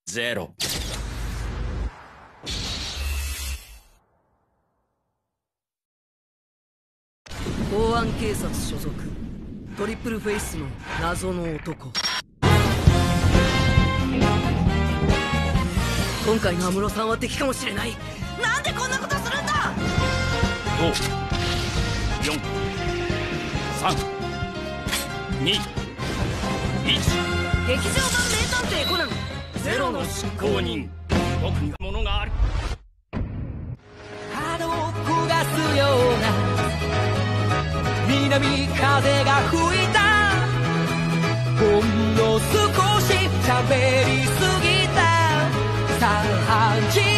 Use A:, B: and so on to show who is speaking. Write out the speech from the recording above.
A: 0。
B: 公安警察所属トリプルフェイスの謎の男。今回の安室さんは敵かもしれない。なんでこんなことするんだ。
A: 5、4、3、2、1。
B: 劇場版名探偵コナン
A: ゼロの執行人。僕にはものがある。
C: 肌を焦がすような南風が吹いた。ほんの少し喋りすぎた。さあ